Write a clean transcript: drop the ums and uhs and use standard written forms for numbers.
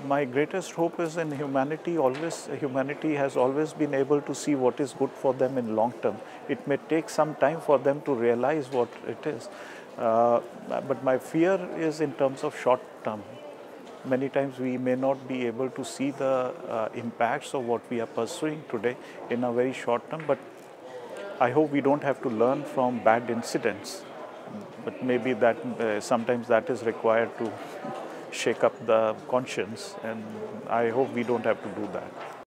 my greatest hope is in humanity. Humanity has always been able to see what is good for them in long term. It may take some time for them to realize what it is. But my fear is in terms of short term. Many times we may not be able to see the impacts of what we are pursuing today in a very short term, but I hope we don't have to learn from bad incidents. But maybe that sometimes that is required to shake up the conscience, and I hope we don't have to do that.